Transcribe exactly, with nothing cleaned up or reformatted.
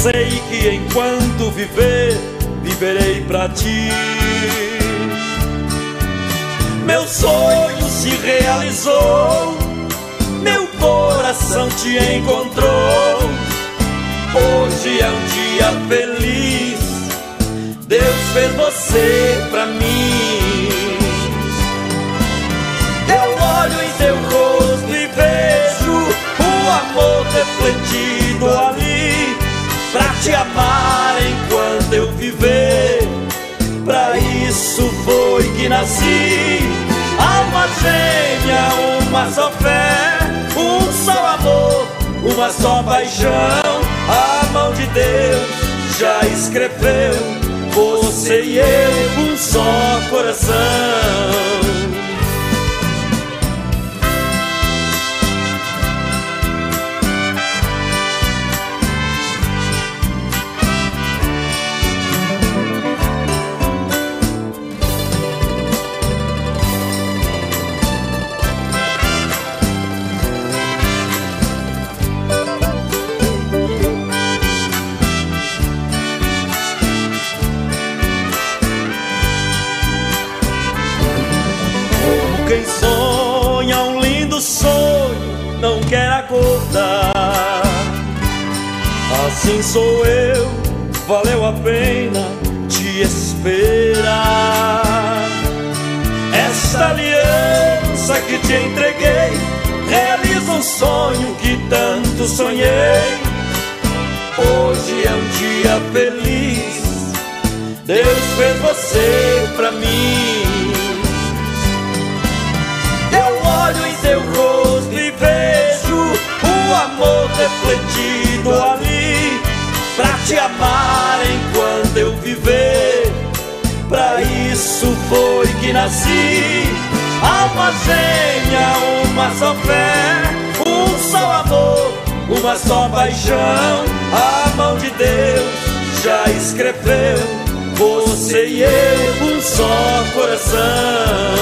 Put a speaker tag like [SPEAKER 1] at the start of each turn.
[SPEAKER 1] sei que enquanto viver, viverei pra ti. Meu sonho se realizou, meu coração te encontrou. Hoje é um dia feliz, Deus fez você pra mim. Eu olho em teu rosto e vejo o amor refletido ali, pra te amar enquanto eu viver. Pra isso foi que nasci. Alma gêmea, uma só fé, um só amor, uma só paixão. A mão de Deus já escreveu você e eu, um só coração. Quem sonha um lindo sonho não quer acordar. Assim sou eu, valeu a pena te esperar. Esta aliança que te entreguei realiza um sonho que tanto sonhei. Hoje é um dia feliz, Deus fez você pra mim. Olho em teu rosto e vejo o amor refletido ali, pra te amar enquanto eu viver. Pra isso foi que nasci. Alma gêmea, uma só fé, um só amor, uma só paixão. A mão de Deus já escreveu você e eu, um só coração.